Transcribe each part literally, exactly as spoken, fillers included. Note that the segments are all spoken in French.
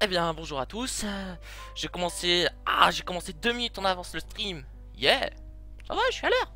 Eh bien, bonjour à tous. Euh, J'ai commencé... Ah, j'ai commencé deux minutes en avance le stream. Yeah. Ça va, je suis à l'heure.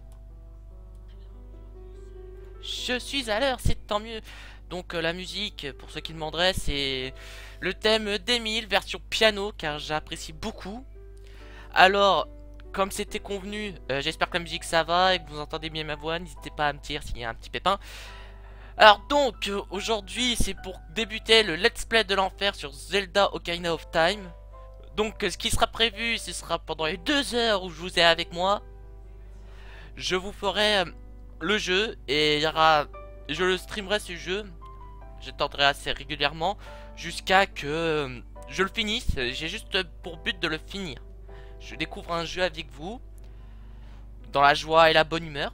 Je suis à l'heure, c'est tant mieux. Donc, euh, la musique, pour ceux qui demanderaient, c'est le thème d'Emile, version piano, car j'apprécie beaucoup. Alors, comme c'était convenu, euh, j'espère que la musique ça va et que vous entendez bien ma voix. N'hésitez pas à me dire s'il y a un petit pépin. Alors donc, euh, aujourd'hui, c'est pour débuter le let's play de l'enfer sur Zelda Ocarina of Time. Donc, euh, ce qui sera prévu, ce sera pendant les deux heures où je vous ai avec moi. Je vous ferai euh, le jeu et il y aura... Je le streamerai ce jeu. Je tenterai assez régulièrement jusqu'à que euh, je le finisse. J'ai juste pour but de le finir. Je découvre un jeu avec vous, dans la joie et la bonne humeur.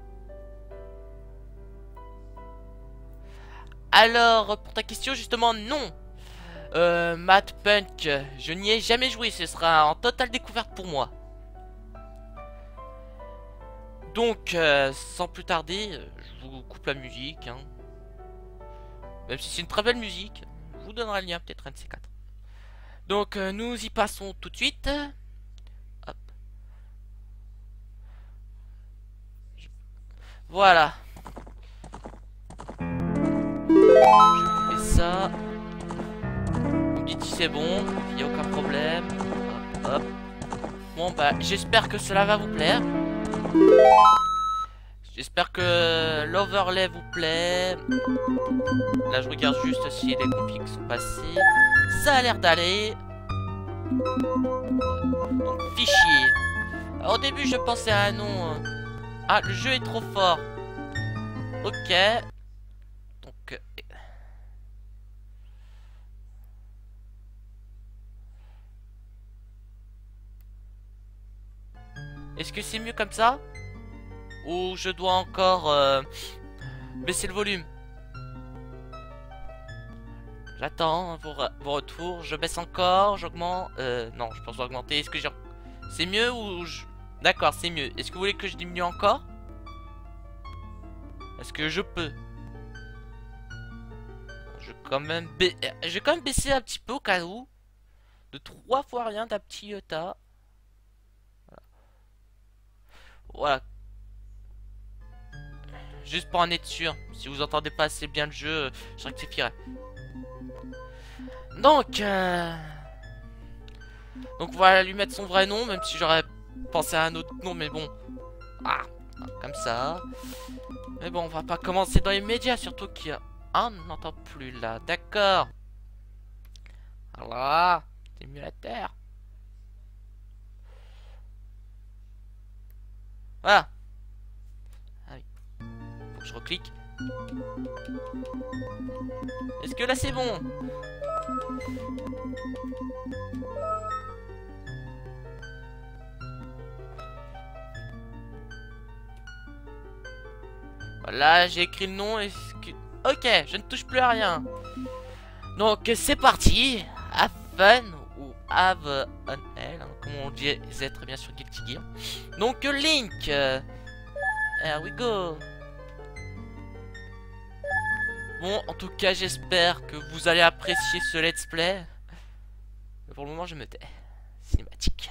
Alors, pour ta question, justement, non. Euh, Matt Punk, je n'y ai jamais joué, ce sera en totale découverte pour moi. Donc, euh, sans plus tarder, je vous coupe la musique. Hein. Même si c'est une très belle musique, je vous donnerai le lien peut-être un de ces quatre. Donc, euh, nous y passons tout de suite. Hop. Je... Voilà. Je fais ça. Vous me dites si c'est bon, il n'y a aucun problème. Hop, hop. Bon, bah, j'espère que cela va vous plaire. J'espère que l'overlay vous plaît. Là, je regarde juste si les configs sont passés. Ça a l'air d'aller. Donc, fichier. Alors, au début, je pensais à un nom. Ah, le jeu est trop fort. Ok. Donc... Est-ce que c'est mieux comme ça? Ou je dois encore euh, baisser le volume? J'attends vos, vos retours. Je baisse encore, j'augmente. Euh, non, je pense augmenter. Est-ce que j'ai... C'est mieux ou je... D'accord, c'est mieux. Est-ce que vous voulez que je diminue encore? Est-ce que je peux? Je vais quand même ba... Je vais quand même baisser un petit peu au cas où. De trois fois rien d'un petit iota. Voilà. Juste pour en être sûr. Si vous entendez pas assez bien le jeu, je rectifierai. Donc, euh... donc voilà, lui mettre son vrai nom, même si j'aurais pensé à un autre nom, mais bon. Ah, comme ça. Mais bon, on va pas commencer dans les médias, surtout qu'il y a... Ah, on n'entend plus là, d'accord. Voilà, émulateur. Voilà. Ah oui. Faut que je reclique. Est-ce que là c'est bon? Voilà, j'ai écrit le nom. Est-ce que... Ok, je ne touche plus à rien. Donc c'est parti. Have fun ou have an L, hein, comme on disait très bien sur Guilty Gear. Donc Link. Euh, here we go. Bon, en tout cas, j'espère que vous allez apprécier ce let's play. Mais pour le moment, je me tais. Cinématique.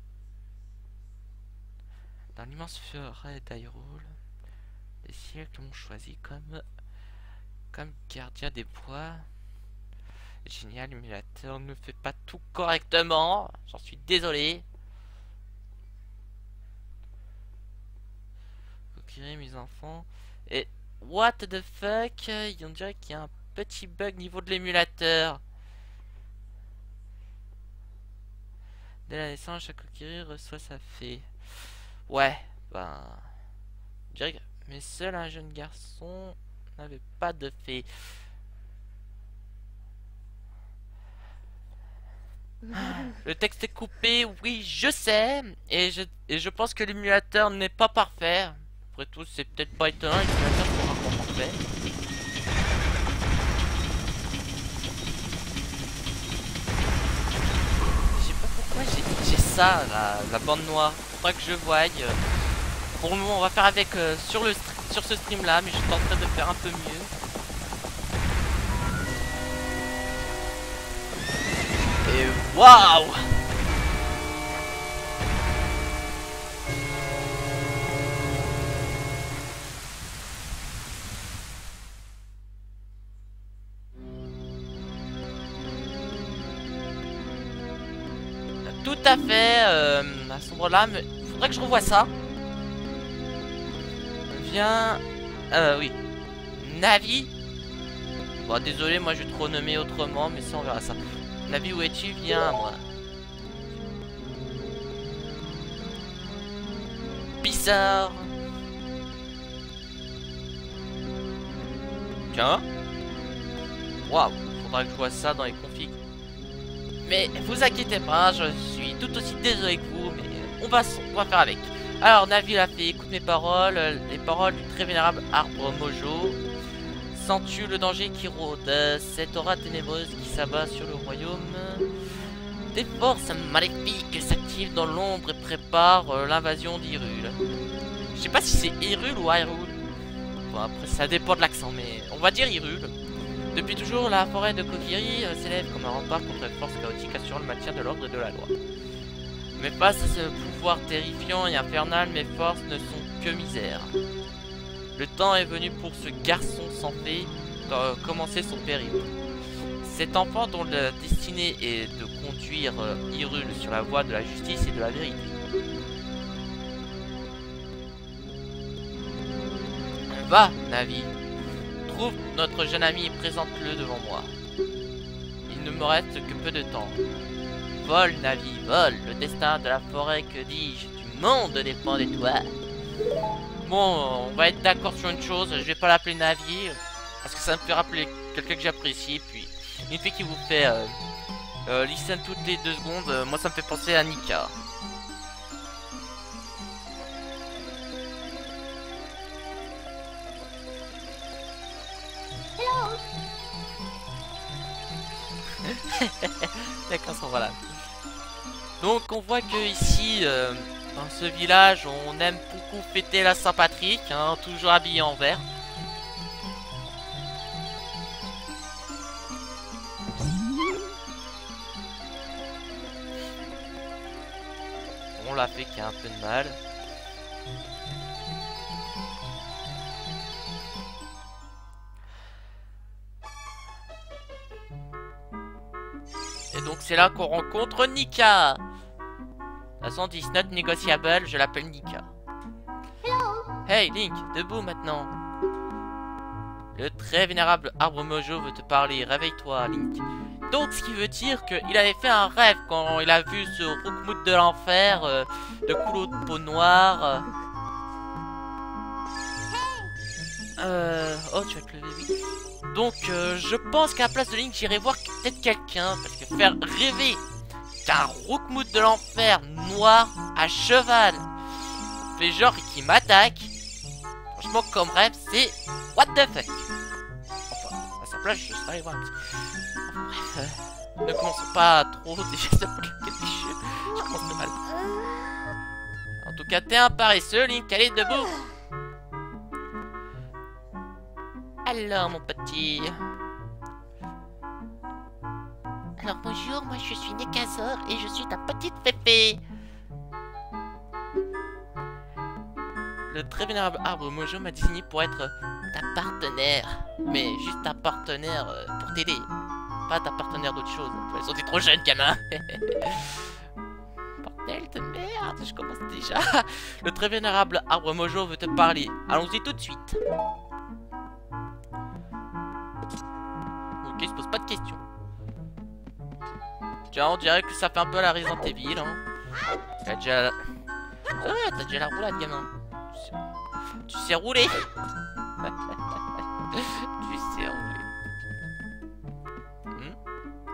Dans l'immense forêt d'Hyrule, les siècles m'ont choisi comme comme gardien des bois. Génial, l'émulateur ne fait pas tout correctement. J'en suis désolé. Kokiri, mes enfants. Et what the fuck? On dirait qu'il y a un petit bug niveau de l'émulateur. Dès la naissance, chaque Kokiri reçoit sa fée. Ouais, ben... Je dirais que... Mais seul un jeune garçon n'avait pas de fée. Le texte est coupé, oui, je sais. Et je, et je pense que l'émulateur n'est pas parfait. Après tout, c'est peut-être pas étonnant, l'émulateur sera pas parfait. Je sais pas pourquoi j'ai ça, la, la bande noire. Faudra que je voie. Euh, pour le moment, on va faire avec euh, sur, le, sur ce stream là, mais je tenterai de faire un peu mieux. Et waouh! Tout à fait, euh, à ce moment-là, mais faudrait que je revoie ça. Viens... Euh, oui. Navi. Bon, désolé, moi je vais te renommer autrement, mais ça, on verra ça. Navi, où es-tu? Viens à moi. Bizarre. Tiens. Waouh, faudra que je vois ça dans les configs. Mais vous inquiétez pas, je suis tout aussi désolé que vous, mais on va, on va faire avec. Alors, Navi l'a fait, écoute mes paroles, les paroles du très vénérable arbre Mojo. Sens-tu le danger qui rôde, cette aura ténébreuse qui s'abat sur le royaume? Des forces maléfiques s'activent dans l'ombre et préparent euh, l'invasion d'Hyrule. Je sais pas si c'est Hyrule ou Hyrule. Bon, après, ça dépend de l'accent, mais on va dire Hyrule. Depuis toujours, la forêt de Kokiri euh, s'élève comme un rempart contre les forces chaotiques assurant le maintien de l'ordre et de la loi. Mais face à ce pouvoir terrifiant et infernal, mes forces ne sont que misère. Le temps est venu pour ce garçon sans fée de commencer son périple. Cet enfant dont la destinée est de conduire euh, Hyrule sur la voie de la justice et de la vérité. Va, Navi. Trouve notre jeune ami et présente-le devant moi. Il ne me reste que peu de temps. Vole, Navi, vole. Le destin de la forêt, que dis-je, du monde dépend de toi. Bon, on va être d'accord sur une chose. Je vais pas l'appeler Navi, parce que ça me fait rappeler quelqu'un que j'apprécie. Puis, une fille qui vous fait euh, euh, listen toutes les deux secondes, euh, moi ça me fait penser à Nika. D'accord, ça voilà. Donc on voit que ici, euh, dans ce village, on aime beaucoup fêter la Saint-Patrick, hein, toujours habillé en vert. On l'a fait qui a un peu de mal. Et donc c'est là qu'on rencontre Nika. La cent dix, not négociable, je l'appelle Nika. Hey Link, debout maintenant. Le très vénérable arbre Mojo veut te parler, réveille-toi Link. Donc ce qui veut dire qu'il avait fait un rêve quand il a vu ce Roukmout de l'enfer, euh, de couleau de peau noire. Euh... euh... Oh tu vas te lever vite. Donc euh, je pense qu'à la place de Link j'irai voir peut-être quelqu'un. Parce que faire rêver qu'un Roukmout de l'enfer noir à cheval fait genre qui m'attaque. Franchement comme rêve c'est what the fuck. Enfin à sa place je serais allé voir un petit... Bref, euh, ne commençons pas trop déjà ça peut quelque chose. Je commence très mal. En tout cas t'es un paresseux Link, allez debout. Alors mon petit. Alors bonjour, moi je suis Nekazor et je suis ta petite pépé. Le très vénérable arbre Mojo m'a désigné pour être ta partenaire. Mais juste ta partenaire euh, pour t'aider. Pas ta partenaire d'autre chose. Ils sont trop jeunes, gamin. Bordel de merde, je commence déjà. Le très vénérable arbre Mojo veut te parler. Allons-y tout de suite. Ok, il se pose pas de questions. Tiens, on dirait que ça fait un peu la Resident Evil. Hein. T'as déjà... Ouais, t'as déjà la roulade, gamin. Tu sais rouler. Tu sais rouler. Hmm.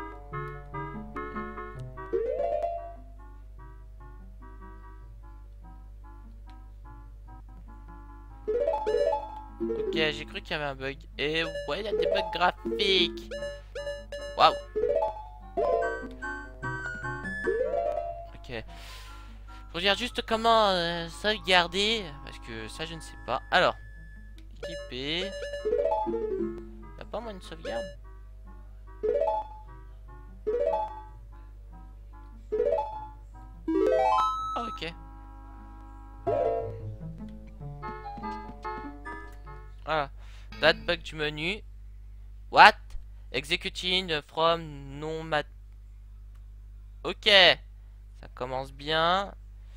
Ok, j'ai cru qu'il y avait un bug. Et ouais, il y a des bugs graphiques. Waouh. Ok. Faut dire juste comment euh, sauvegarder. Parce que ça, je ne sais pas. Alors. Équiper. Y'a pas moins de sauvegarde. Ah, ok. Voilà. Date bug du menu. What? Executing from non mat. Ok. Ça commence bien.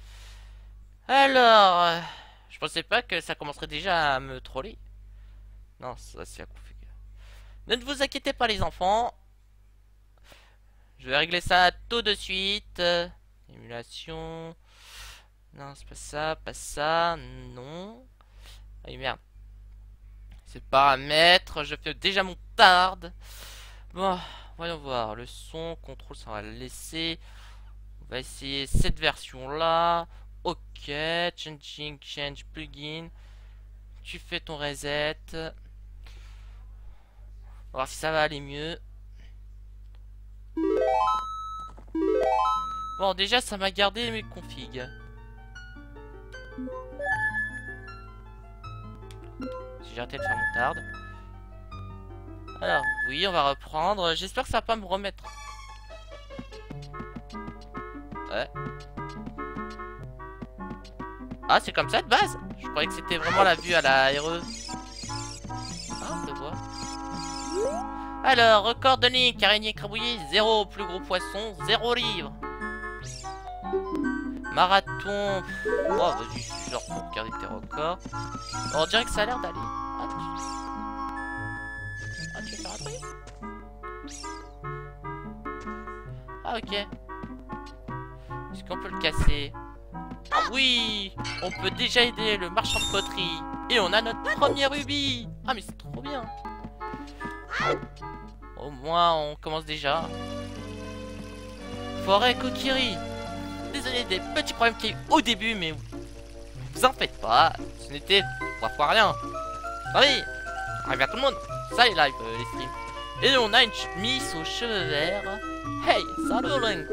Alors. euh, Je pensais pas que ça commencerait déjà à me troller. Non, ça c'est à configurer. Ne vous inquiétez pas les enfants. Je vais régler ça tout de suite. Euh, Émulation. Non, c'est pas ça, pas ça. Non. Ah merde. C'est paramètres. Je fais déjà mon tarde. Bon, voyons voir. Le son, contrôle, ça on va le laisser. On va essayer cette version là. Ok. Changing, change, plugin. Tu fais ton reset. On va voir si ça va aller mieux. Bon, déjà, ça m'a gardé mes configs. Si j'ai arrêté de faire mon tarde. Alors, oui, on va reprendre. J'espère que ça va pas me remettre. Ouais. Ah, c'est comme ça de base? Je croyais que c'était vraiment la vue à la R E. Ah, on peut voir. Alors, record de Link, araignée crabouillée, zéro. Plus gros poisson, zéro livre. Marathon. Oh, vas-y, je suis genre pour regarder tes records. Bon, on dirait que ça a l'air d'aller. Ah, tu... ah, tu veux faire un truc? Ah, ok. Est-ce qu'on peut le casser? Ah, oui! On peut déjà aider le marchand de poterie. Et on a notre premier rubis. Ah, mais c'est trop bien. Au moins, on commence déjà. Forêt Kokiri. Désolé des petits problèmes qu'il y a eu au début, mais vous en faites pas. Ce n'était parfois rien. Ah oui, arrive à tout le monde. Ça les live, euh, les streams. Et on a une chemise aux cheveux verts. Hey, salut Link.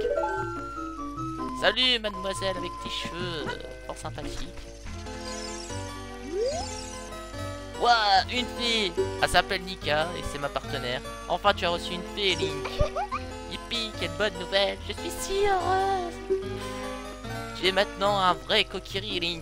Salut mademoiselle avec tes cheveux euh, fort sympathiques. Ouah, une fille. Elle s'appelle Nika et c'est ma partenaire. Enfin, tu as reçu une fée, Link. Yippee, quelle bonne nouvelle. Je suis si heureuse. Tu es maintenant un vrai Kokiri, Link.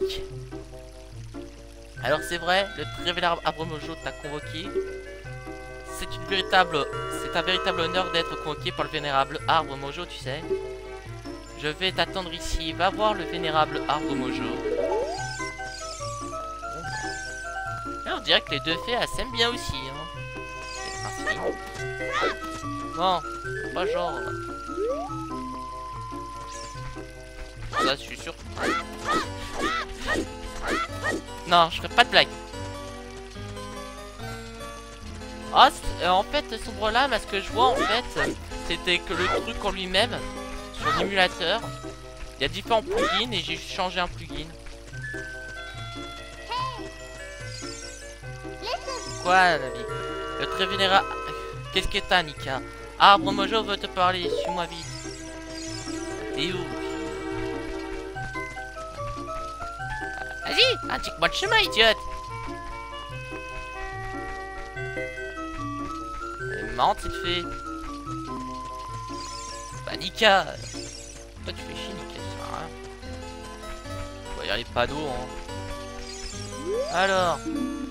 Alors c'est vrai, le très vénérable Arbre Mojo t'a convoqué. C'est une véritable, c'est un véritable honneur d'être convoqué par le vénérable Arbre Mojo, tu sais. Je vais t'attendre ici. Va voir le vénérable Arbre Mojo. On dirait que les deux fées, elles s'aiment bien aussi. Hein. Bon, pas genre. Ça, je suis sûr. Non, je ferai pas de blague. Ah, euh, en fait, Sombre Lame, ce que je vois, en fait, c'était que le truc en lui-même, sur l'émulateur, il y a différents plugins et j'ai changé un plugin. Quoi, la vie? Le très vénérable... Qu'est-ce que t'as, Nika? Arbre Mojo veut te parler, suis-moi vite. T'es où? Vas-y, indique-moi le chemin, idiote. Elle est marrante, cette fée. Bah, Nika. Toi, tu fais chier, Nika, ça sert à rien. On va y aller pas d'eau, hein. Alors...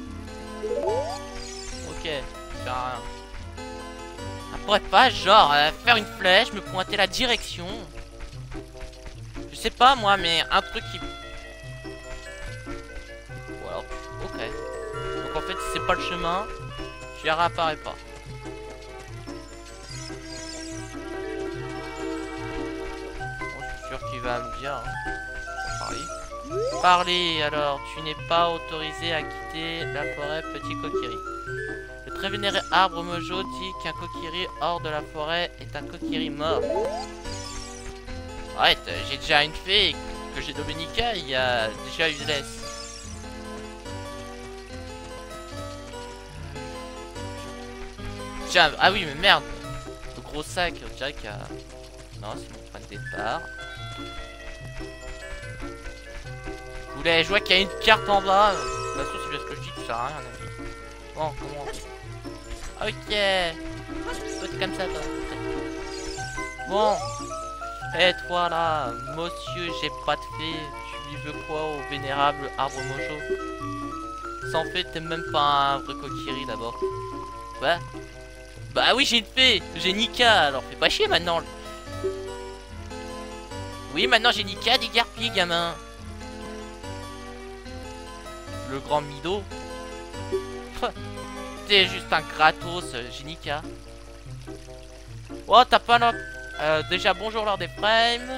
Ok, ça sert à rien. Elle pourrait pas, genre, euh, faire une flèche, me pointer la direction. Je sais pas, moi, mais un truc qui... Ou alors, ok. Donc en fait, si c'est pas le chemin, tu y réapparais pas. Bon, je suis sûr qu'il va me dire. Hein. Parler. Parler, alors, tu n'es pas autorisé à quitter la forêt, petit Kokiri. Le très vénéré Arbre Mojo dit qu'un Kokiri hors de la forêt est un Kokiri mort. Arrête, j'ai déjà une fée que j'ai nommée Nika, il y a déjà useless. Tiens, ah oui, mais merde. Le gros sac, on dirait qu'il y a... Non, c'est mon point de départ. Vous voulez, je vois qu'il y a une carte en bas. De toute façon, c'est bien ce que je dis, ça sert à rien, mon ami. Bon, comment... Ok. Toi, t'es comme ça, toi. Bon. Eh toi là, monsieur, j'ai pas de fée. Tu lui veux quoi au vénérable arbre mojo? Sans fait, t'es même pas un vrai Kokiri d'abord. Quoi? Bah oui, j'ai une fée. J'ai Nika, alors fais pas chier maintenant. Oui, maintenant j'ai Nika, dégarpille, gamin. Le grand Mido. T'es juste un Kratos, j'ai Nika. Oh, t'as pas notre... Euh, déjà, bonjour Lord des Frames.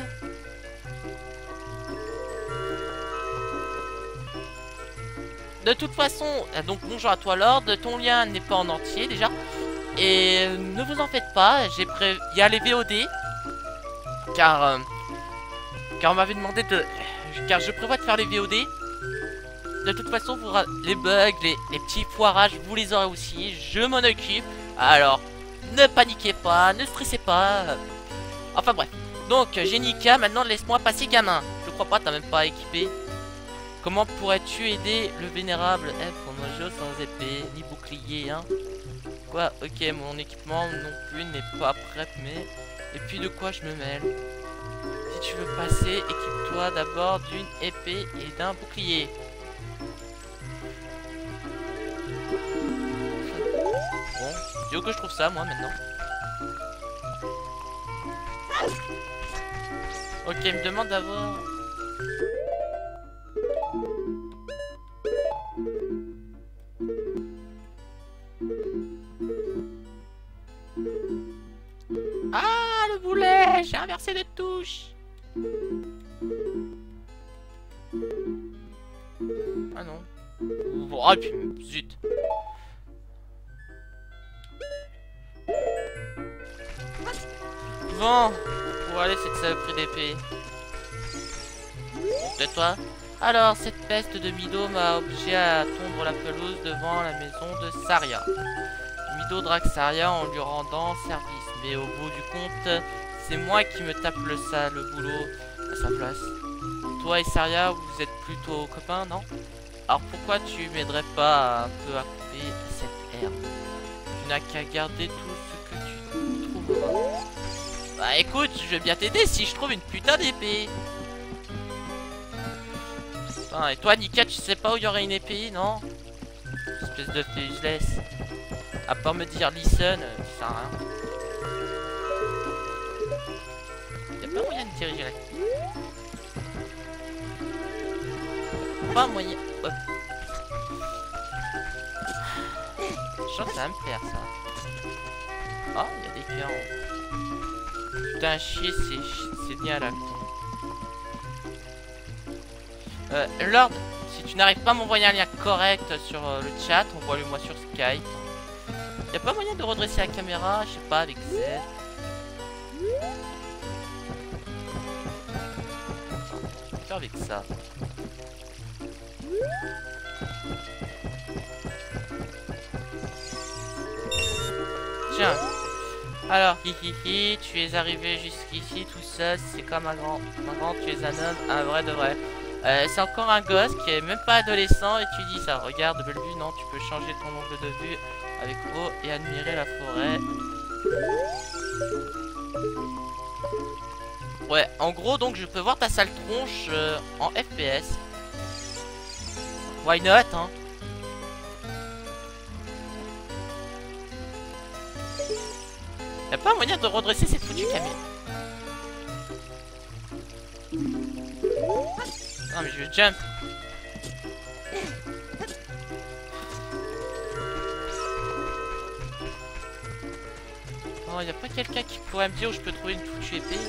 De toute façon, euh, donc bonjour à toi Lord, ton lien n'est pas en entier déjà. Et euh, ne vous en faites pas, j'ai pré... il y a les V O D. Car... Euh, car on m'avait demandé de... Car je prévois de faire les V O D. De toute façon, vous ra... les bugs, les... les petits foirages, vous les aurez aussi. Je m'en occupe. Alors, ne paniquez pas, ne stressez pas. Enfin bref. Donc, j'ai Nika, maintenant laisse-moi passer gamin. Je crois pas, t'as même pas équipé. Comment pourrais-tu aider le vénérable F en jeu sans épée, ni bouclier, hein? Quoi? Ok, mon équipement non plus n'est pas prêt, mais... Et puis de quoi je me mêle? Si tu veux passer, équipe-toi d'abord d'une épée et d'un bouclier. Bon, tu veux que je trouve ça, moi, maintenant? Ok, il me demande d'abord... Ah, le boulet! J'ai inversé de touche! Ah non. Oh, et puis, zut. Bon, pour aller cette saloperie d'épée. Peut-être toi. Alors, cette peste de Mido m'a obligé à tondre la pelouse devant la maison de Saria. Mido drague Saria en lui rendant service. Mais au bout du compte, c'est moi qui me tape le sale boulot à sa place. Toi et Saria, vous êtes plutôt copains, non? Alors pourquoi tu m'aiderais pas un peu à couper cette herbe? Tu n'as qu'à garder tout ce que tu trouveras. Bah écoute, je vais bien t'aider si je trouve une putain d'épée. Putain, et toi Nika, tu sais pas où il y aurait une épée, non? Espèce de useless. À part me dire listen, euh, ça sert à rien. Y'a pas moyen de diriger là. Pas moyen. Hop. Je sens que ça va me plaire ça. Ah, oh, il y a des cœurs. Putain, chier, c'est bien à la con. Euh, Lord, si tu n'arrives pas à m'envoyer un lien correct sur euh, le chat, envoie-le moi sur Skype. Y'a pas moyen de redresser la caméra, je sais pas, avec Z. Je vais faire avec ça. Tiens. Alors, hihihi, tu es arrivé jusqu'ici tout seul, c'est comme un grand. Maman, tu es un homme, un vrai de vrai. Euh, c'est encore un gosse qui est même pas adolescent et tu dis ça. Regarde, Bellevue, non, tu peux changer ton angle de vue avec haut et admirer la forêt. Ouais, en gros, donc je peux voir ta sale tronche euh, en F P S. Why not, hein? Y'a pas moyen de redresser cette foutue caméra. Non mais je vais jump. Oh, y'a pas quelqu'un qui pourrait me dire où je peux trouver une foutue épée?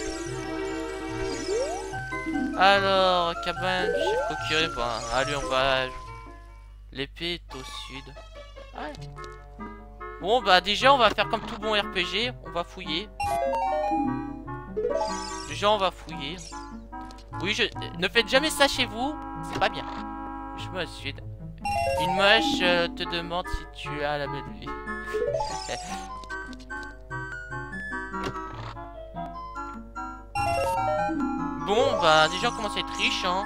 Alors, cabane, chef Kokiri, bon, allez on va... L'épée est au sud. Ouais. Bon bah déjà on va faire comme tout bon R P G, on va fouiller. Déjà on va fouiller. Oui, je... ne faites jamais ça chez vous, c'est pas bien. Je me suis... Une moche euh, te demande si tu as la belle vie. Bon bah déjà on commence à être riche hein.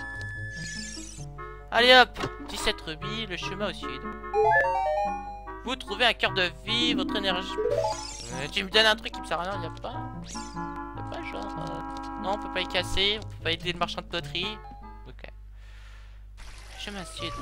Allez hop, dix-sept rubis, le chemin au sud. Vous trouvez un cœur de vie, votre énergie... Euh, tu me donnes un truc qui me sert à rien, y'a pas... Y'a pas genre... Euh... Non, on peut pas y casser. On peut pas aider le marchand de poterie. Ok. Je m'assieds.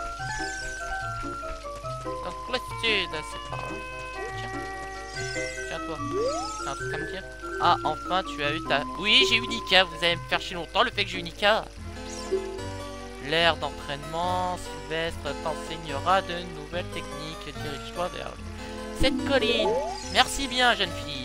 Donc le sud, c'est par là. Tiens. Tiens toi. T'as un truc à me dire? Ah, enfin tu as eu ta... Oui, j'ai eu Nika. Vous allez me faire chier longtemps le fait que j'ai eu Nika. L'aire d'entraînement, Sylvestre t'enseignera de nouvelles techniques. Dirige-toi vers cette colline. Merci bien, jeune fille.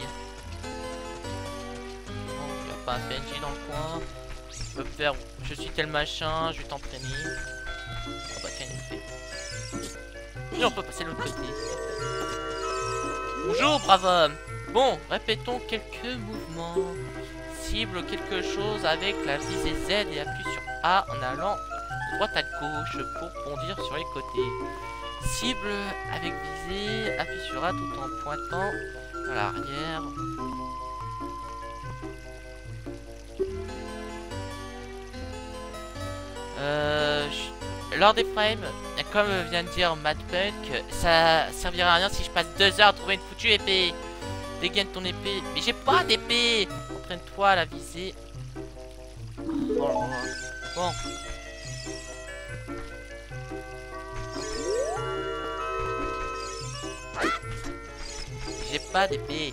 Bon, il n'y a pas un P N J dans le coin. Je peux faire... Je suis tel machin, je vais t'entraîner. Oh bah tiens, il fait. Et on peut passer de l'autre côté. Bonjour, brave homme. Bon, répétons quelques mouvements. Cible quelque chose avec la visée Z et appuie sur A en allant de droite à gauche pour bondir sur les côtés. Cible avec visée, appuie sur A tout en pointant vers l'arrière. Euh, lors des frames, comme vient de dire Mad Punk, ça servira à rien si je passe deux heures à trouver une foutue épée. Dégaine ton épée. Mais j'ai pas d'épée. Entraîne-toi à la visée. Oh, bon. J'ai pas d'épée.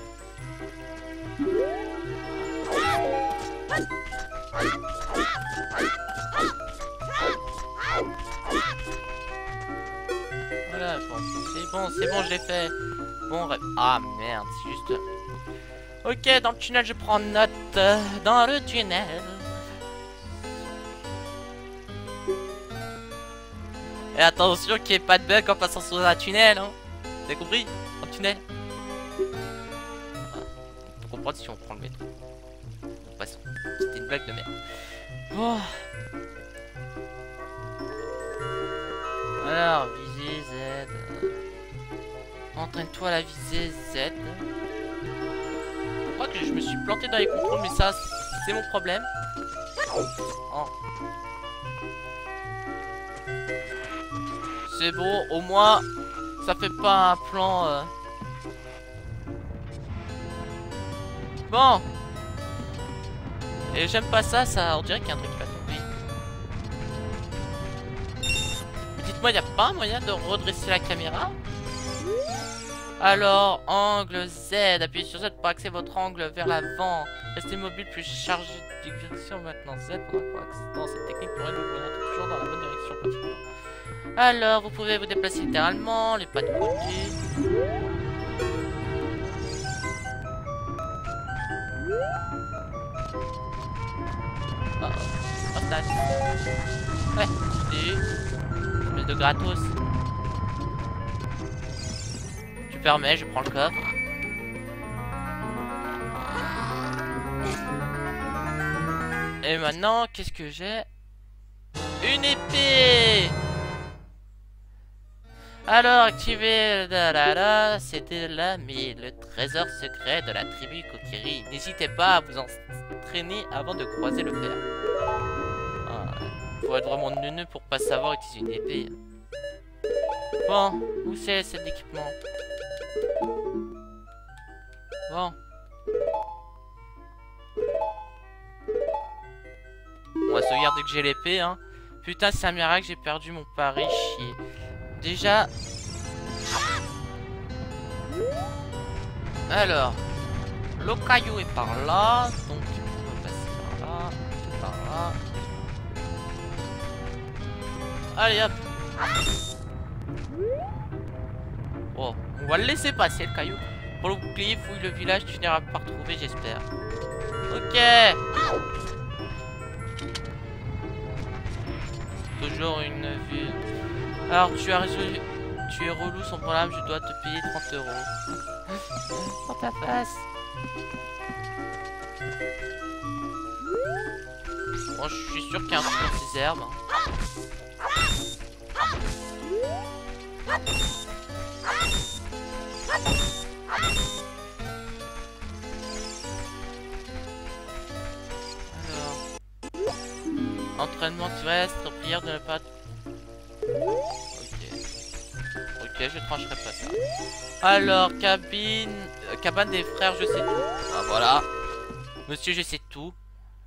Voilà, bon, c'est bon, c'est bon, je l'ai fait. Bon, ah merde, c'est juste... Ok, dans le tunnel, je prends note. Dans le tunnel. Et attention qu'il n'y ait pas de bug en passant sous un tunnel, hein. T'as compris? Un tunnel. Ah, faut comprendre si on prend le métro. Bon, passons. C'était une blague de merde. Bon. Alors, visée Z. Entraîne-toi à la visée Z. Je crois que je me suis planté dans les contrôles, mais ça, c'est mon problème. Oh. C'est bon, au moins, ça fait pas un plan... Euh... Bon. Et j'aime pas ça, ça, on dirait qu'il y a un truc qui va tomber. Mais dites-moi, il n'y a pas un moyen de redresser la caméra? Alors, angle Z, appuyez sur Z pour axer votre angle vers l'avant. Restez mobile plus chargé de direction maintenant Z pendant que accident. Cette technique pourrait nous orienter toujours dans la bonne direction pratiquement. Alors, vous pouvez vous déplacer littéralement, les pas de côté. Oh, oh, stage. Ouais, j'ai eu. Espèce de gratos. Permet, je prends le coffre. Et maintenant, qu'est-ce que j'ai? Une épée. Alors, activer... C'était là, mais le trésor secret de la tribu Kokiri. N'hésitez pas à vous entraîner avant de croiser le fer. Ah, faut être vraiment neuneux pour pas savoir utiliser une épée. Bon, où c'est cet équipement? Bon. On va sauvegarder que j'ai l'épée, hein. Putain, c'est un miracle, j'ai perdu mon pari, chier. Déjà... Alors... Le caillou est par là, donc on va passer par là, par là. Allez, hop. Oh, on va le laisser passer, le caillou. Pour le bouclier, fouille le village, tu n'iras pas retrouver, j'espère. Ok. Toujours une vue. Alors, tu as résolu... Tu es relou son problème, je dois te payer trente euros. Dans ta face. Bon, je suis sûr qu'il y a un truc dans ces herbes. Alors, entraînement terrestre, prière de ne pas... Ok. Ok, je trancherai pas ça. Alors, cabine... Euh, cabane des frères, je sais tout. Ah, voilà. Monsieur, je sais tout.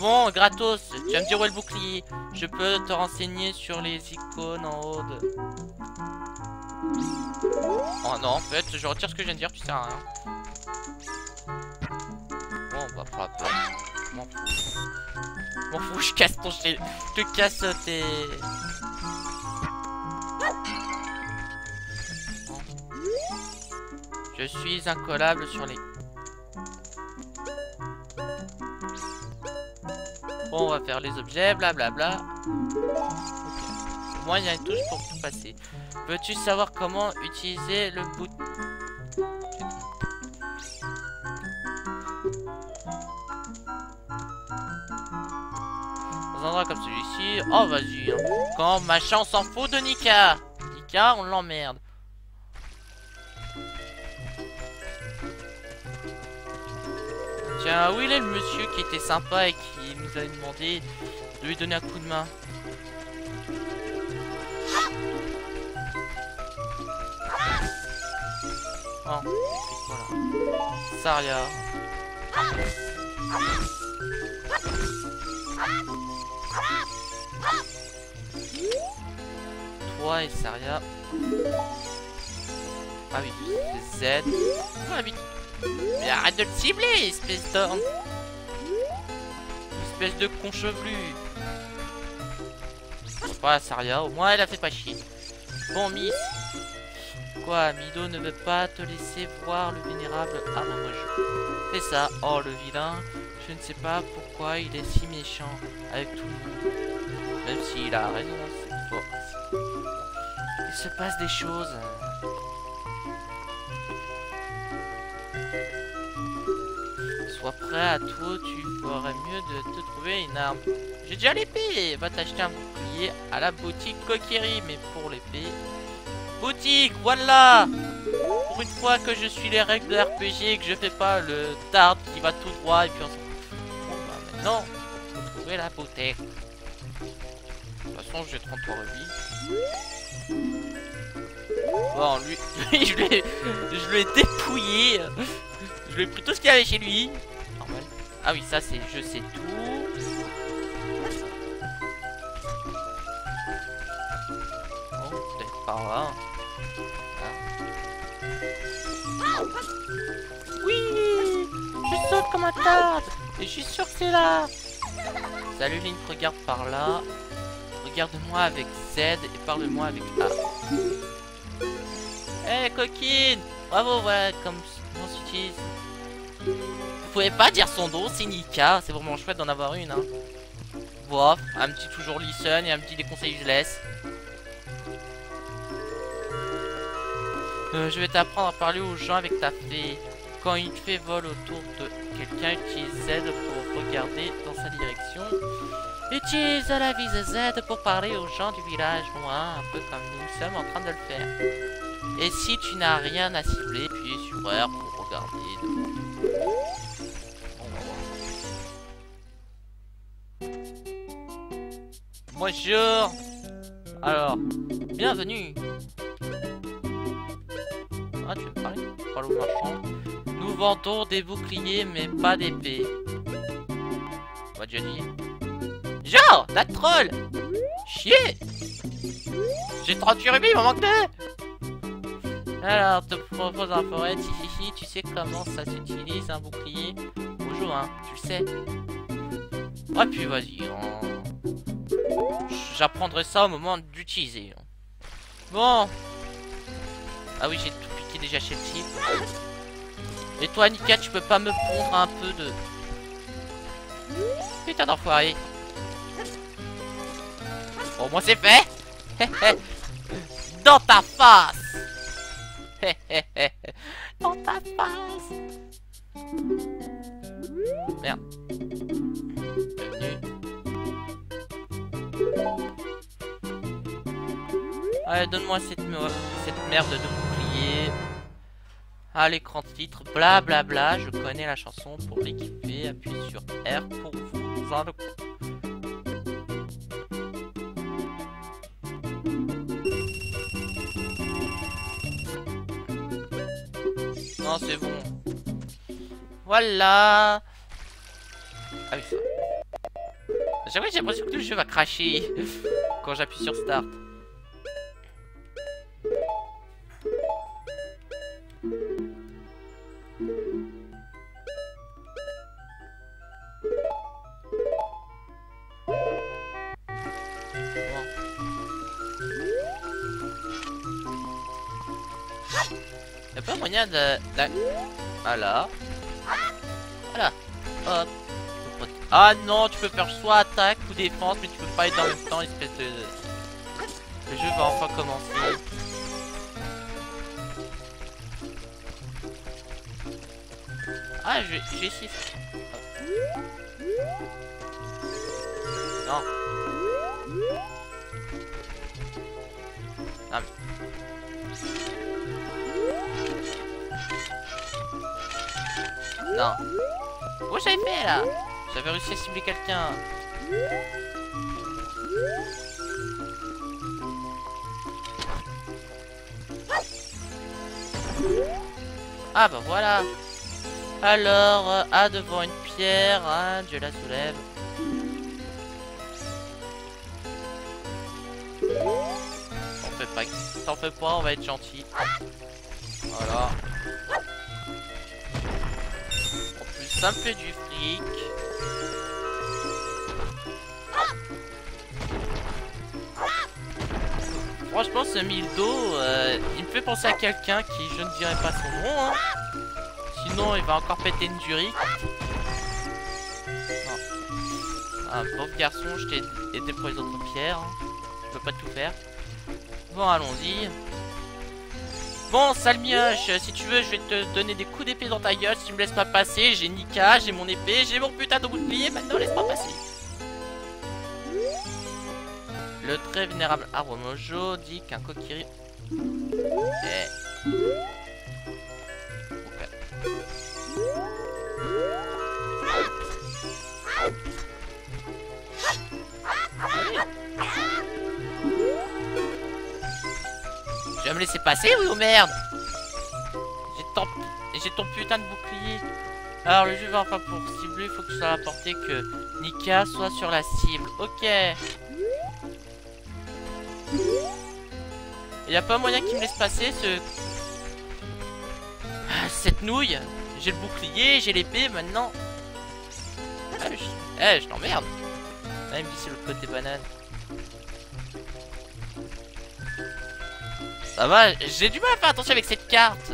Bon, gratos, tu vas me dire où est le bouclier. Je peux te renseigner sur les icônes en haut de... Oh non, en fait, je retire ce que je viens de dire, tu sers à rien. Bon, on va prendre la place. M'en fous. M'en fous, je casse ton chien. Je te casse tes... Bon. Je suis incollable sur les... Bon, on va faire les objets, blablabla. Au moins, il y a une touche pour tout passer. Veux-tu savoir comment utiliser le bout... Dans un endroit comme celui-ci... Oh, vas-y. Hein. Quand machin, on s'en fout de Nika. Nika, on l'emmerde. Tiens, où il est le monsieur qui était sympa et qui nous avait demandé de lui donner un coup de main? Oh, voilà. Saria. Toi et Saria. Ah oui, Z. Ah oui. Mais arrête de le cibler, espèce d'homme. Espèce de con chevelu. Voilà, Saria, au moins elle a fait pas chier. Bon, Miss. Quoi, Mido ne veut pas te laisser voir le vénérable Aromoj. C'est ça, oh le vilain. Je ne sais pas pourquoi il est si méchant avec tout le monde. Même s'il a raison, c'est fort. Il se passe des choses. Sois prêt à tout, tu ferais mieux de te trouver une arme. J'ai déjà l'épée. Va t'acheter un bouclier à la boutique Kokiri, mais pour l'épée... Boutique, voilà. Pour une fois que je suis les règles de R P G et que je fais pas le tard qui va tout droit et puis on s'en... Bon bah maintenant, faut trouver la boutique. De toute façon, j'ai trente-trois rubis. Bon, lui, je l'ai je l'ai dépouillé. Je lui ai pris tout ce qu'il y avait chez lui. Normal. Ah oui, ça c'est je sais tout. Bon, peut-être par là. Oui, je saute comme un tarde. Et je suis sûr que c'est là. Salut Link, regarde par là. Regarde-moi avec Z et parle-moi avec A. Eh hey, coquine. Bravo, voilà comme on s'utilise. Vous pouvez pas dire son dos, c'est Nika. C'est vraiment chouette d'en avoir une. Hein. Bof, un petit toujours listen et un petit des conseils useless. Euh, je vais t'apprendre à parler aux gens avec ta fée. Quand il te fait vol autour de quelqu'un, utilise Z pour regarder dans sa direction. Utilise la vis Z pour parler aux gens du village loin, un peu comme nous sommes en train de le faire. Et si tu n'as rien à cibler, puis sur R pour regarder devant. Bonjour. Alors, bienvenue. Ah, tu veux me parler? Parle au marchand. Nous vendons des boucliers, mais pas d'épée. On va déjà dire. Genre, la troll. Chier. J'ai trente-huit rubis, il m'en manque deux. Alors, te propose un forêt, si, si, si, tu sais comment ça s'utilise, un bouclier? Bonjour, hein, tu le sais. Ah, puis vas-y, on... j'apprendrai ça au moment d'utiliser. Bon. Ah oui, j'ai tout piqué déjà chez le type. Et toi, Nika, tu peux pas me pondre un peu de... Putain d'enfoiré. Bon, moi c'est fait. Dans ta face. Dans ta face. Merde. Bienvenue. Allez, donne-moi cette, cette merde de bouclier. À l'écran de titre, blablabla. Bla bla, je connais la chanson. Pour l'équiper, appuyez sur R pour vous en... Non, c'est bon. Voilà. Ah oui, ça. chaque fois j'ai l'impression que le jeu va cracher quand j'appuie sur Start. Y'a pas moyen de... de... Voilà. Voilà. Hop. Ah non, tu peux faire soit attaque ou défense, mais tu peux pas être en même temps, espèce de... Le jeu va enfin commencer. Ah, je vais, je vais essayer ça. Non. Non mais... Non. Oh, j'avais fait là. J'avais réussi à cibler quelqu'un. Ah bah voilà. Alors, euh, A devant une pierre, hein, je la soulève. T'en fais pas, t'en fais pas, on va être gentil. Voilà. En plus, ça me fait du fric. Franchement, ce Mildo, euh, il me fait penser à quelqu'un qui, je ne dirai pas son nom, hein. Sinon, il va encore péter une durite. Non. Ah, pauvre garçon, je t'ai aidé pour les autres pierres. Hein. Je peux pas tout faire. Bon, allons-y. Bon, sale mioche, si tu veux, je vais te donner des coups d'épée dans ta gueule. Si tu me laisses pas passer, j'ai Nika, j'ai mon épée, j'ai mon putain de bouclier. Maintenant, laisse-moi passer. Le très vénérable arbre Mojo dit qu'un Kokiri... Eh... Ok. Tu vas me laisser passer, oui ou merde? J'ai ton... j'ai ton putain de bouclier. Alors le jeu va enfin pour cibler, il faut que je sois à la portée que Nika soit sur la cible. Ok. Il n'y a pas moyen qu'il me laisse passer ce... Cette nouille. J'ai le bouclier, j'ai l'épée, maintenant... Eh, je, eh, je t'emmerde. Ah, il me dit c'est l'autre côté banane. Ça va, j'ai du mal à faire attention avec cette carte.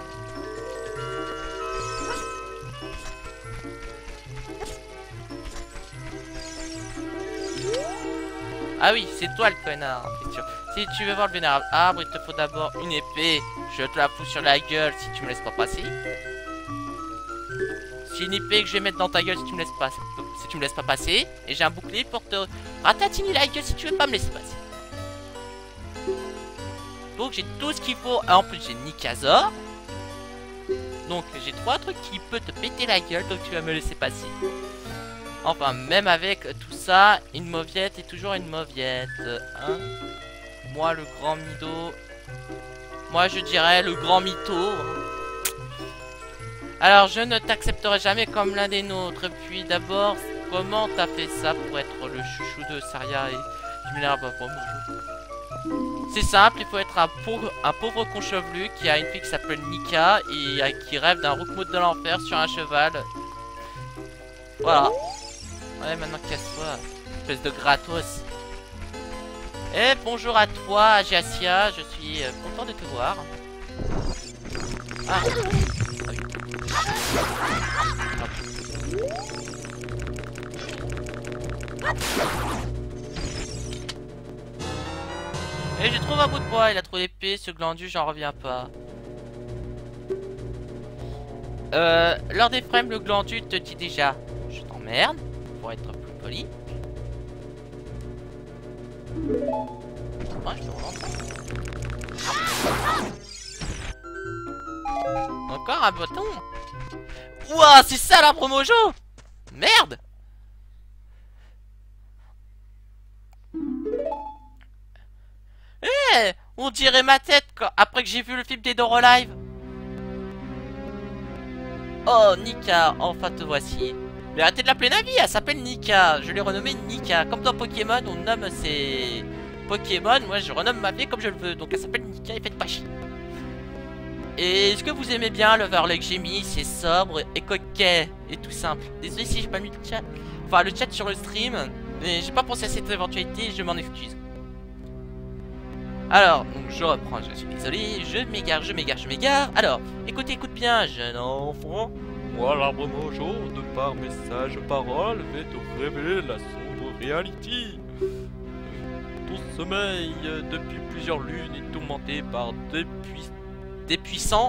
Ah oui, c'est toi le connard, c'est sûr. Si tu veux voir le vénérable arbre, il te faut d'abord une épée. Je te la fous sur la gueule si tu me laisses pas passer. C'est une épée que je vais mettre dans ta gueule si tu me laisses pas, si tu me laisses pas passer. Et j'ai un bouclier pour te ratatiner la gueule si tu veux pas me laisser passer. Donc j'ai tout ce qu'il faut. En plus j'ai Nikazor. Donc j'ai trois trucs qui peuvent te péter la gueule, donc tu vas me laisser passer. Enfin, même avec tout ça, une mauviette est toujours une mauviette. Hein? Moi, le grand mytho. Moi, je dirais le grand mytho. Alors, je ne t'accepterai jamais comme l'un des nôtres. Puis d'abord, comment t'as fait ça pour être le chouchou de Saria et du Minerva? C'est simple, il faut être un pauvre, un pauvre con chevelu qui a une fille qui s'appelle Nika et qui rêve d'un roukmout de l'enfer sur un cheval. Voilà. Ouais, maintenant casse-toi, espèce de gratos. Et bonjour à toi, Ajacia, je suis euh, content de te voir. Ah, ah oui. Et je trouve un bout de bois, il a trop d'épée, ce glandu, j'en reviens pas. Euh, lors des frames, le glandu te dit déjà, je t'emmerde, pour être plus poli. Ouais, je te relance. Encore un bâton. Ouah, c'est ça l'arbre Mojo. Merde. Eh, hey, on dirait ma tête quand... après que j'ai vu le film des Doro Live. Oh, Nika, enfin te voici. Mais arrêtez de l'appeler Navi, elle s'appelle Nika. Je l'ai renommée Nika. Comme dans Pokémon, on nomme ses Pokémon. Moi, je renomme ma fille comme je le veux. Donc elle s'appelle Nika et faites pas chier. Et est-ce que vous aimez bien l'overlay que j'ai mis? C'est sobre et coquet et tout simple. Désolé si j'ai pas mis le chat. Enfin, le chat sur le stream. Mais j'ai pas pensé à cette éventualité, je m'en excuse. Alors, donc je reprends, je suis désolé, je m'égare, je m'égare, je m'égare. Alors, écoutez, écoute bien, jeune enfant. Moi, l'arbre mojo, de par mes sages paroles, vais te révéler la sombre réalité. Ton sommeil, depuis plusieurs lunes, est tourmenté par des, puis... des puissants...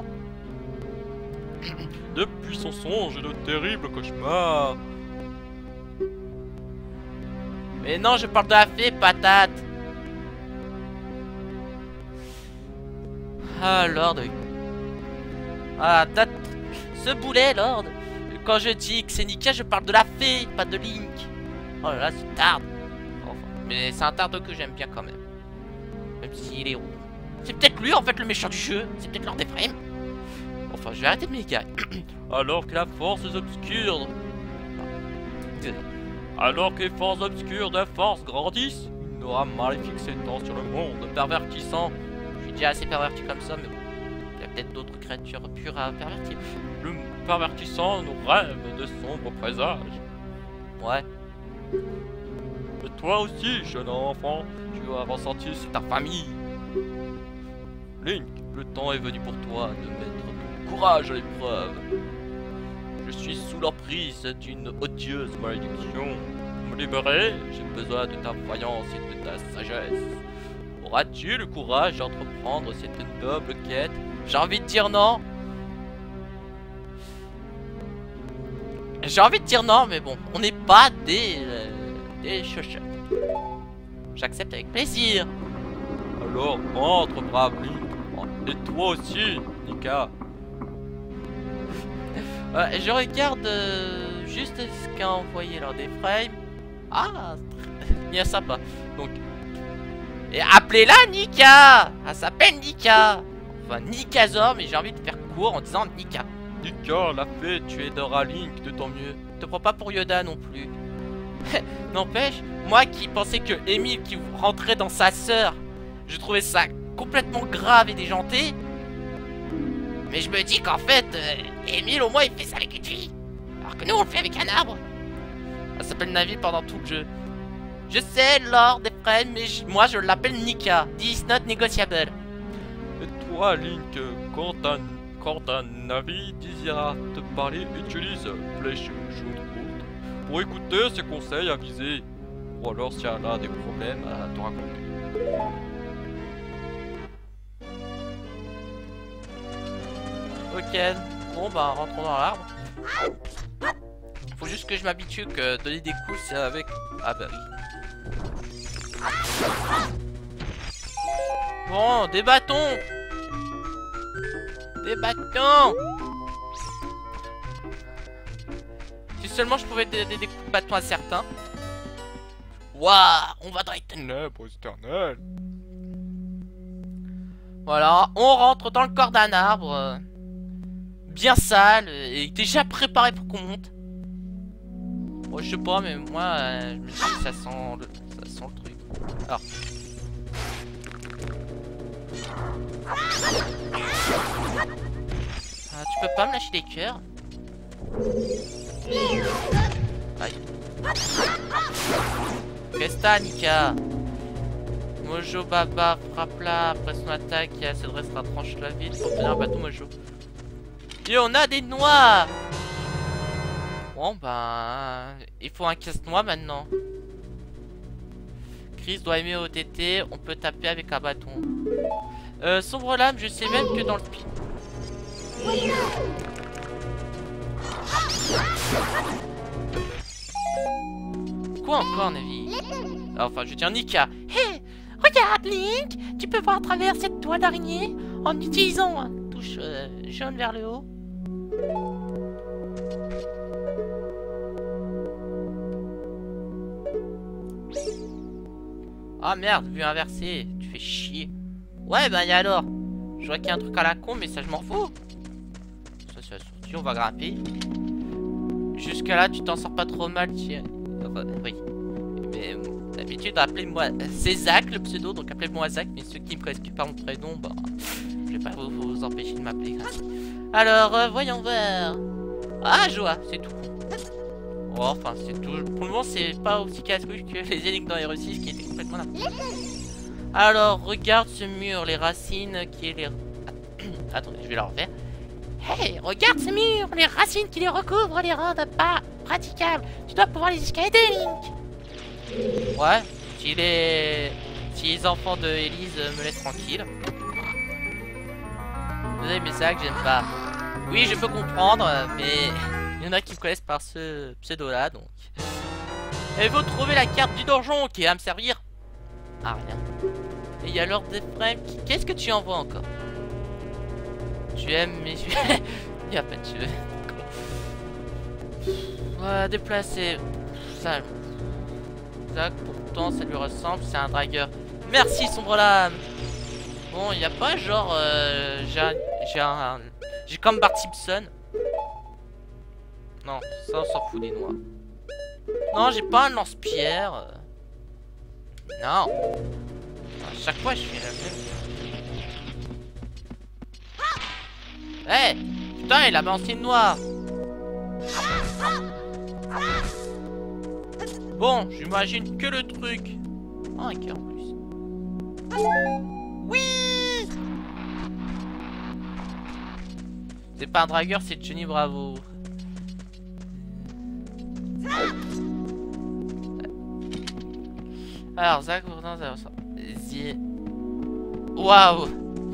de puissants songes et de terribles cauchemars. Mais non, je parle de la fée, patate. Ah, Lord. Ah, date. Ce boulet, Lord. Quand je dis que c'est Nika, je parle de la fée, pas de Link. Oh là là, c'est tard. Enfin, mais c'est un tardo que j'aime bien quand même. Même s'il est roux. C'est peut-être lui, en fait, le méchant du jeu. C'est peut-être Lord Ephraim. Enfin, je vais arrêter de m'égarer. Alors que la force obscure... Alors que les forces obscures de force grandissent, une aura maléfique s'étend sur le monde, pervertissant. Je suis déjà assez perverti comme ça, mais bon, il y a peut-être d'autres créatures pures à pervertir. Le pervertissant nous rêve de sombres présages. Ouais. Et toi aussi, jeune enfant, tu as ressenti sur ta famille. Link, le temps est venu pour toi de mettre ton courage à l'épreuve. Je suis sous l'emprise d'une odieuse malédiction. Pour me libérer, j'ai besoin de ta voyance et de ta sagesse. Auras-tu le courage d'entreprendre cette noble quête? J'ai envie de dire non. J'ai envie de dire non, mais bon, on n'est pas des... Euh, des chochottes. J'accepte avec plaisir. Alors, entre, brave Link. Et toi aussi, Nika. Ouais, je regarde euh, juste ce qu'a envoyé Lord Ephraim. Ah, bien sympa. Donc, et appelez-la Nika. Elle s'appelle Nika. Enfin, Nikazor, mais j'ai envie de faire court en disant Nika. Nika, la fée, tu aideras Link de ton mieux. Te prends pas pour Yoda non plus. N'empêche, moi qui pensais que Emile qui rentrait dans sa sœur, je trouvais ça complètement grave et déjanté. Mais je me dis qu'en fait, euh, Emile au moins il fait ça avec une fille. Alors que nous on le fait avec un arbre. Ça s'appelle Navi pendant tout le jeu. Je sais, Lord Ephraim, mais je, moi je l'appelle Nika. This not negotiable. Et toi, Link, quand un, quand un Navi désira te parler, utilise flèche jaune haute pour écouter ses conseils avisés. Ou alors si elle a des problèmes à te raconter. Ok, bon bah rentrons dans l'arbre. Faut juste que je m'habitue que donner des coups c'est avec... Ah bah oui. Bon, des bâtons. Des bâtons. Si seulement je pouvais donner des coups de bâton à certains. Waouh, on va dans les ténèbres éternelles. Voilà, on rentre dans le corps d'un arbre. Bien sale et déjà préparé pour qu'on monte. Bon, je sais pas, mais moi, euh, je me dis que ça sent le, ça sent le truc. Alors. Ah, tu peux pas me lâcher des cœurs? Aïe. Resta, Nika. Mojo Baba frappe là après son attaque et elle s'adressera tranche la ville pour obtenir un bâton Mojo. Et on a des noix. Bon bah... il faut un casse-noix maintenant. Chris doit aimer O T T, on peut taper avec un bâton. Euh, sombre lame, je sais même que dans le pi... Quoi encore, Navi? Enfin, je veux dire Nika. Hé, hey, regarde Link, tu peux voir à travers cette toile d'araignée en utilisant une touche euh, jaune vers le haut. Ah merde, vue inversée, tu fais chier. Ouais bah et alors? Je vois qu'il y a un truc à la con mais ça je m'en fous. Ça c'est la sortie, on va grimper. Jusque cas-là, tu t'en sors pas trop mal, tu... Enfin, oui. Mais euh, d'habitude, appelez-moi... C'est Zach, le pseudo, donc appelez-moi Zach. Mais ceux qui me connaissent par mon prénom, bah... Je vais pas vous, vous empêcher de m'appeler. Alors, euh, voyons voir. Ah, Joa, c'est tout. Oh, enfin, c'est tout. Pour le moment, c'est pas aussi casse-couille que les énigmes dans Hero six qui étaient complètement là. Alors, regarde ce mur, les racines qui est les... Attendez, je vais la refaire. Hey, regarde ce mur, les racines qui les recouvrent les rendent pas praticables. Tu dois pouvoir les escalader, Link. Ouais, si les... Si les enfants de Elise me laissent tranquille. Vous avez mes sacs, j'aime pas. Oui, je peux comprendre, mais... Il y en a qui me connaissent par ce pseudo-là, donc... Et vous trouvez la carte du donjon qui va me servir. Ah, rien. Et il y a Lord Ephraim qui... Qu'est-ce que tu envoies encore? Tu aimes mes yeux. Il n'y a pas de cheveux. Voilà, déplacer. Ça. Zach, pourtant, ça lui ressemble. C'est un dragueur. Merci, sombre lame. Bon, il n'y a pas genre. Euh, j'ai un. J'ai un. J'ai comme Bart Simpson. Non, ça, on s'en fout des noirs. Non, j'ai pas un lance-pierre. Non. À chaque fois, je fais la même. Eh hey, putain, il a balancé une noire. Bon, j'imagine que le truc. Ah, ok, en plus. Oui. C'est pas un dragueur, c'est Johnny Bravo. Alors, Zach, non, ça. Waouh.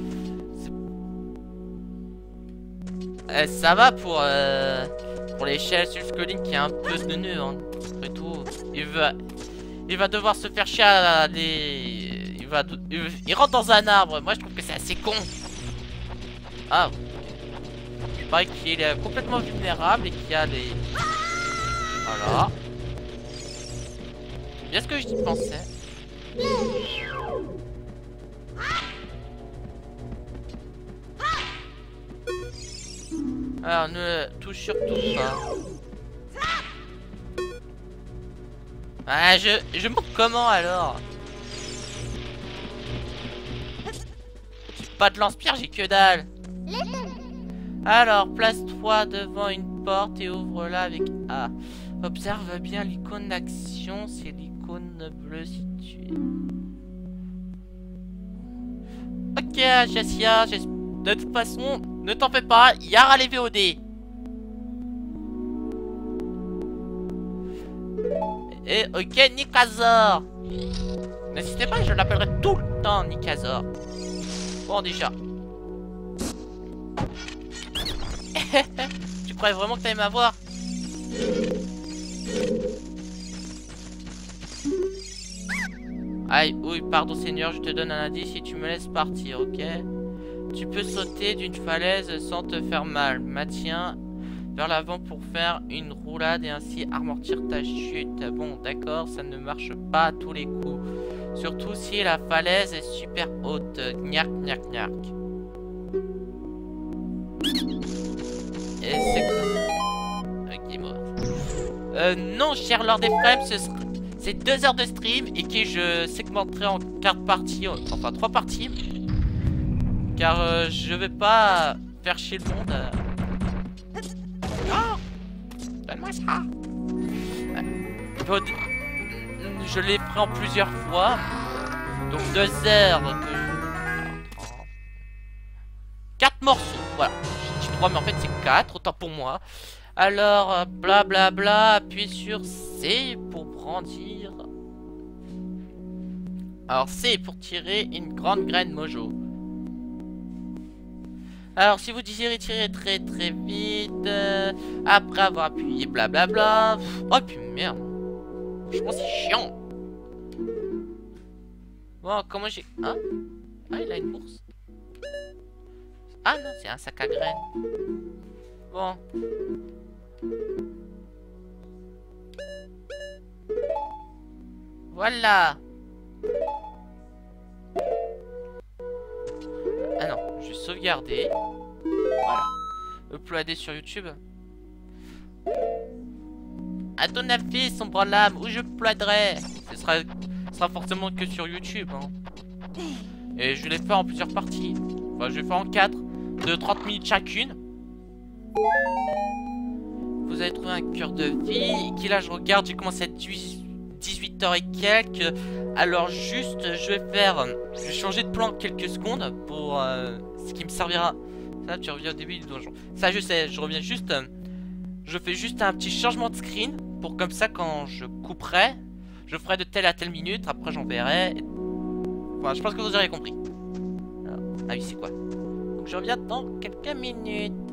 Euh, ça va pour euh, pour l'échelle sur Link qui est un peu de nœud, hein. Après tout, il va il va devoir se faire chier à les il va il, il rentre dans un arbre. Moi je trouve que c'est assez con. Ah, il paraît qu'il est complètement vulnérable et qu'il y a les voilà. C'est bien ce que je dis pensais. Alors ne touche surtout pas. Ah, je, je monte comment alors? J'ai pas de lance-pierre, j'ai que dalle. Alors, place-toi devant une porte et ouvre-la avec A. Observe bien l'icône d'action, c'est l'icône bleue située. Ok, Jassia, de toute façon, ne t'en fais pas, il y aura les V O D. Et ok, Nikazor. N'hésitez pas, je l'appellerai tout le temps Nikazor. Bon, déjà. Tu croyais vraiment que t'allais m'avoir? Aïe, oui, pardon Seigneur, je te donne un indice si tu me laisses partir, ok? Tu peux sauter d'une falaise sans te faire mal. Maintiens vers l'avant pour faire une roulade et ainsi amortir ta chute. Bon, d'accord, ça ne marche pas à tous les coups. Surtout si la falaise est super haute. Gnac, gnac, gnac. Et c'est comme... Ok, mort. Euh, non, cher Lord Ephraim, ce sera... c'est deux heures de stream et que je segmenterai en quatre parties, enfin trois parties. Car euh, je vais pas faire chier le monde. Euh... Oh, donne-moi ça. Je l'ai pris en plusieurs fois. Donc deux heures. Que... quatre morceaux. Voilà. J'ai dit trois, mais en fait c'est quatre. Autant pour moi. Alors, blablabla. Bla, bla, appuie sur C pour brandir. Alors C pour tirer une grande graine mojo. Alors si vous désirez tirer très très vite, euh, après avoir appuyé blablabla. Oh puis merde. Franchement c'est chiant. Bon comment j'ai... Hein? Ah il a une bourse. Ah non c'est un sac à graines. Bon. Voilà. Ah non, je vais sauvegarder. Voilà. Uploader sur YouTube. À ton avis, sombre lame, où je plaiderai? Ce sera, ce sera forcément que sur YouTube. Hein. Et je vais les faire en plusieurs parties. Enfin, je vais faire en quatre, de trente minutes chacune. Vous avez trouvé un cœur de vie. Qui là, je regarde, j'ai commencé à dix-huit heures et quelques. Alors, juste, je vais faire. Je vais changer de plan quelques secondes pour euh, ce qui me servira. Ça, tu reviens au début du donjon. Ça, je sais, je reviens juste. Euh, je fais juste un petit changement de screen. Pour comme ça, quand je couperai, je ferai de telle à telle minute. Après, j'enverrai. Enfin, je pense que vous aurez compris. Alors, ah oui, c'est quoi? Donc, je reviens dans quelques minutes.